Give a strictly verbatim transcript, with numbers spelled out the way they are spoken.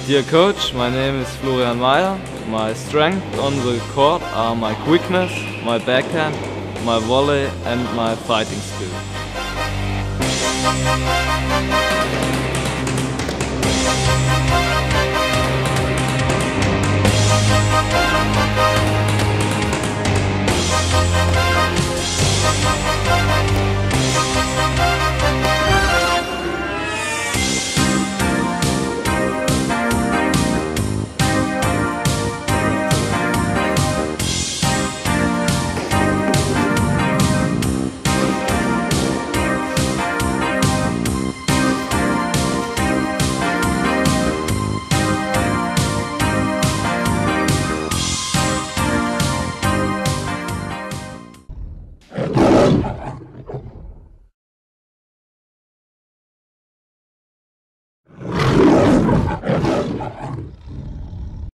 Dear coach, my name is Florian Meyer. My strength on the court are my quickness, my backhand, my volley and my fighting spirit. You